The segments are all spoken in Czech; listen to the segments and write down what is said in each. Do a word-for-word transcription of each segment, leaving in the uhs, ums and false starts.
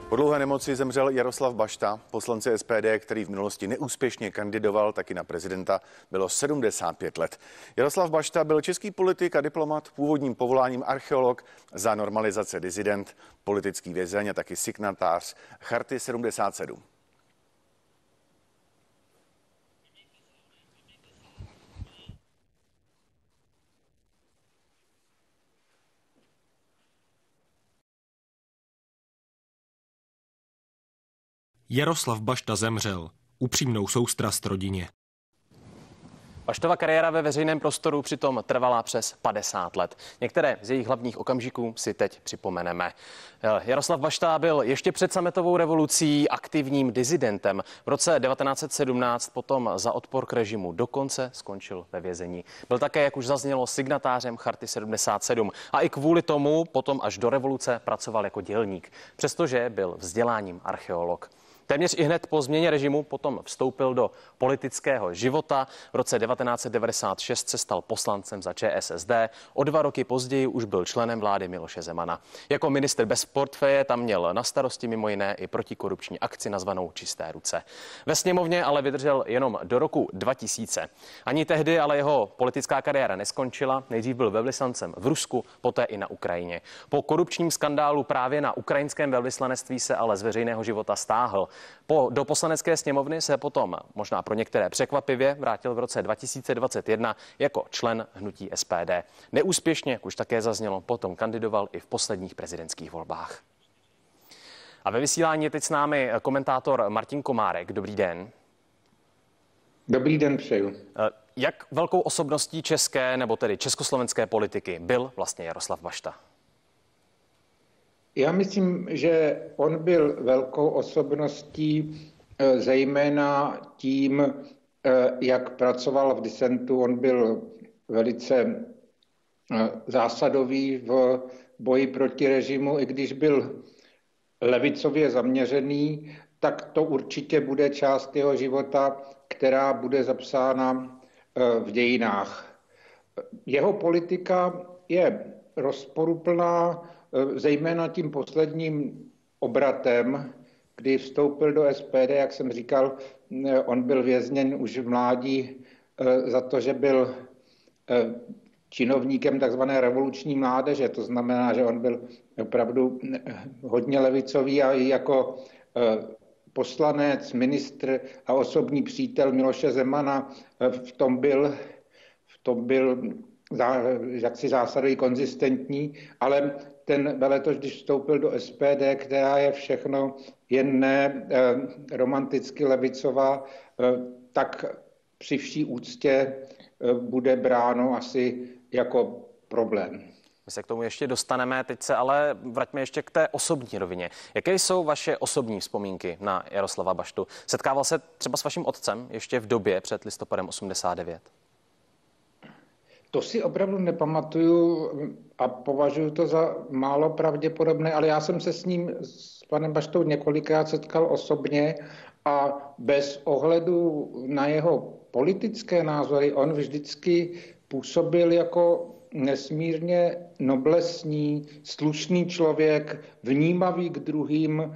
Po dlouhé nemoci zemřel Jaroslav Bašta, poslance S P D, který v minulosti neúspěšně kandidoval taky na prezidenta. Bylo sedmdesát pět let. Jaroslav Bašta byl český politik a diplomat, původním povoláním archeolog, za normalizace disident, politický vězeň a taky signatář Charty sedmdesát sedm. Jaroslav Bašta zemřel. Upřímnou soustrast rodině. Baštova kariéra ve veřejném prostoru přitom trvala přes padesát let. Některé z jejich hlavních okamžiků si teď připomeneme. Jaroslav Bašta byl ještě před sametovou revolucí aktivním disidentem. V roce devatenáct set sedmnáct potom za odpor k režimu dokonce skončil ve vězení. Byl také, jak už zaznělo, signatářem Charty sedmdesát sedm a i kvůli tomu potom až do revoluce pracoval jako dělník, přestože byl vzděláním archeolog. Téměř i hned po změně režimu potom vstoupil do politického života. V roce devatenáct set devadesát šest se stal poslancem za Č S S D. O dva roky později už byl členem vlády Miloše Zemana. Jako ministr bez portfeje tam měl na starosti mimo jiné i protikorupční akci nazvanou Čisté ruce. Ve sněmovně ale vydržel jenom do roku dva tisíce. Ani tehdy ale jeho politická kariéra neskončila. Nejdřív byl velvyslancem v Rusku, poté i na Ukrajině. Po korupčním skandálu právě na ukrajinském velvyslanectví se ale z veřejného života stáhl. Po, do poslanecké sněmovny se potom, možná pro některé překvapivě, vrátil v roce dva tisíce dvacet jedna jako člen hnutí S P D. Neúspěšně, jak už také zaznělo, potom kandidoval i v posledních prezidentských volbách. A ve vysílání je teď s námi komentátor Martin Komárek. Dobrý den. Dobrý den, přeju. Jak velkou osobností české, nebo tedy československé politiky byl vlastně Jaroslav Bašta? Já myslím, že on byl velkou osobností, zejména tím, jak pracoval v disentu. On byl velice zásadový v boji proti režimu, i když byl levicově zaměřený, tak to určitě bude část jeho života, která bude zapsána v dějinách. Jeho politika je rozporuplná, zejména tím posledním obratem, kdy vstoupil do S P D, jak jsem říkal, on byl vězněn už v mládí za to, že byl činovníkem takzvané revoluční mládeže. To znamená, že on byl opravdu hodně levicový a i jako poslanec, ministr a osobní přítel Miloše Zemana v tom byl, v tom byl jaksi zásadový, konzistentní, ale ten veletoč, když vstoupil do S P D, která je všechno jen ne eh, romanticky levicová, eh, tak při vší úctě eh, bude bráno asi jako problém. My se k tomu ještě dostaneme, teď se ale vraťme ještě k té osobní rovině. Jaké jsou vaše osobní vzpomínky na Jaroslava Baštu? Setkával se třeba s vaším otcem ještě v době před listopadem osmdesát devět? To si opravdu nepamatuju a považuji to za málo pravděpodobné, ale já jsem se s ním, s panem Baštou, několikrát setkal osobně a bez ohledu na jeho politické názory on vždycky působil jako nesmírně noblesní, slušný člověk, vnímavý k druhým,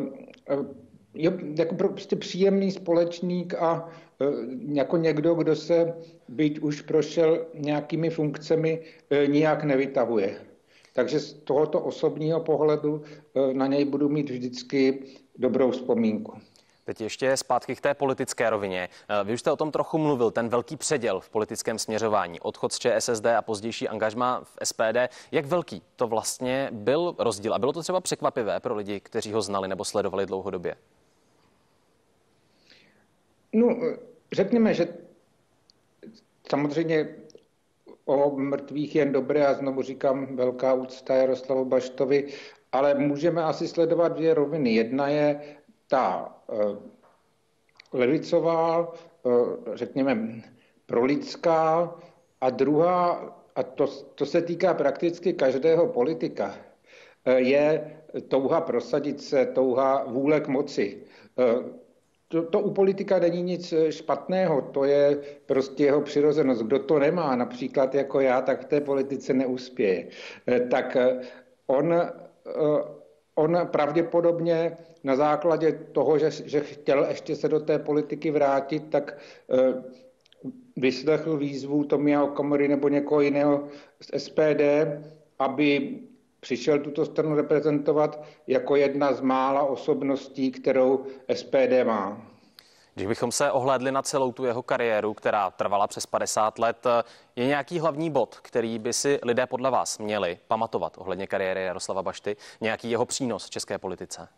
jako prostě příjemný společník a jako někdo, kdo se, byť už prošel nějakými funkcemi, nijak nevytahuje. Takže z tohoto osobního pohledu na něj budu mít vždycky dobrou vzpomínku. Teď ještě zpátky k té politické rovině. Vy už jste o tom trochu mluvil, ten velký předěl v politickém směřování, odchod z Č S S D a pozdější angažmá v S P D. Jak velký to vlastně byl rozdíl? A bylo to třeba překvapivé pro lidi, kteří ho znali nebo sledovali dlouhodobě? No, řekněme, že samozřejmě o mrtvých jen dobré a znovu říkám velká úcta Jaroslavu Baštovi, ale můžeme asi sledovat dvě roviny. Jedna je ta uh, levicová, uh, řekněme prolidská, a druhá, a to, to se týká prakticky každého politika, uh, je touha prosadit se, touha vůle k moci. Uh, To, to u politika není nic špatného, to je prostě jeho přirozenost. Kdo to nemá, například jako já, tak v té politice neuspěje. Tak on on pravděpodobně na základě toho, že, že chtěl ještě se do té politiky vrátit, tak vyslechl výzvu Tomia Okamury nebo někoho jiného z S P D, aby přišel tuto stranu reprezentovat jako jedna z mála osobností, kterou S P D má. Když bychom se ohlédli na celou tu jeho kariéru, která trvala přes padesát let, je nějaký hlavní bod, který by si lidé podle vás měli pamatovat ohledně kariéry Jaroslava Bašty, nějaký jeho přínos v české politice?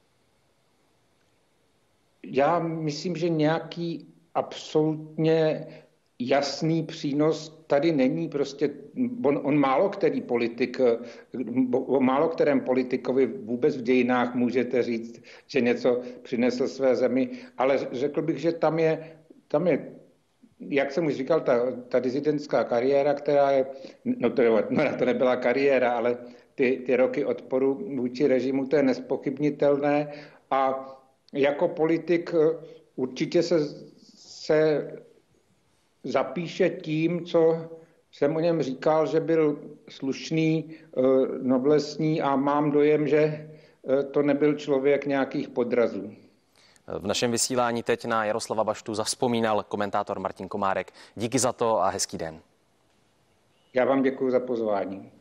Já myslím, že nějaký absolutně jasný přínos tady není. Prostě on, on málo který politik, o málo kterém politikovi vůbec v dějinách můžete říct, že něco přinesl své zemi, ale řekl bych, že tam je, tam je jak jsem už říkal, ta, ta dizidentská kariéra, která je, no to, no to nebyla kariéra, ale ty, ty roky odporu vůči režimu, to je nespochybnitelné a jako politik určitě se, se zapíše tím, co jsem o něm říkal, že byl slušný, noblesní a mám dojem, že to nebyl člověk nějakých podrazů. V našem vysílání teď na Jaroslava Baštu zavzpomínal komentátor Martin Komárek. Díky za to a hezký den. Já vám děkuji za pozvání.